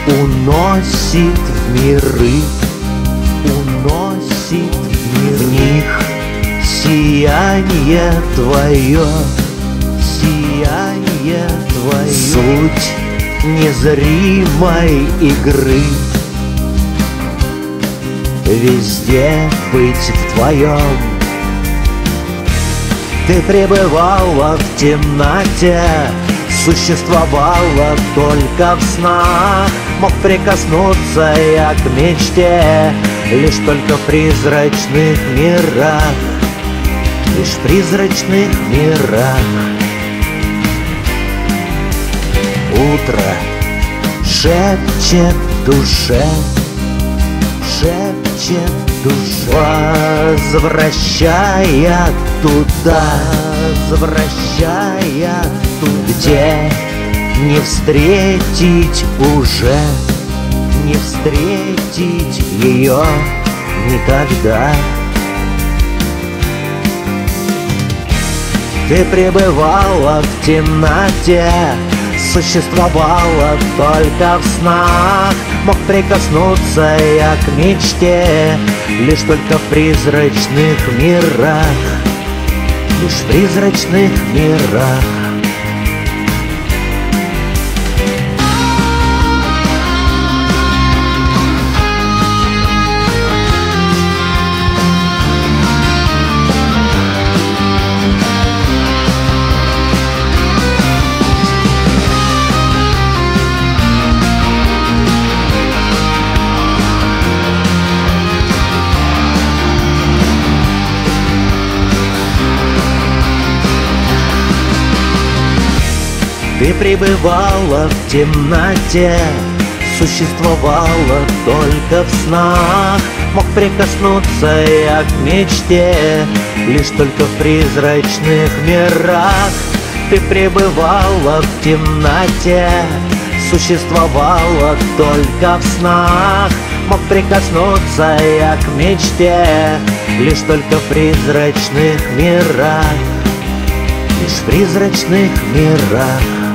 уносит в миры, уносит в них сияние твое, сияние твое, суть незримой игры. Везде быть в твоем. Ты пребывала в темноте, существовала только в снах. Мог прикоснуться я к мечте лишь только в призрачных мирах, лишь в призрачных мирах. Утро шепчет душе, шепчет душа, возвращая туда, возвращая туда, где не встретить уже, не встретить ее никогда. Ты пребывала в темноте, существовала только в снах. Мог прикоснуться я к мечте лишь только в призрачных мирах, лишь в призрачных мирах. Ты пребывала в темноте, существовала только в снах. Мог прикоснуться я к мечте лишь только в призрачных мирах. Ты пребывала в темноте, существовала только в снах. Мог прикоснуться я к мечте лишь только в призрачных мирах, лишь в призрачных мирах.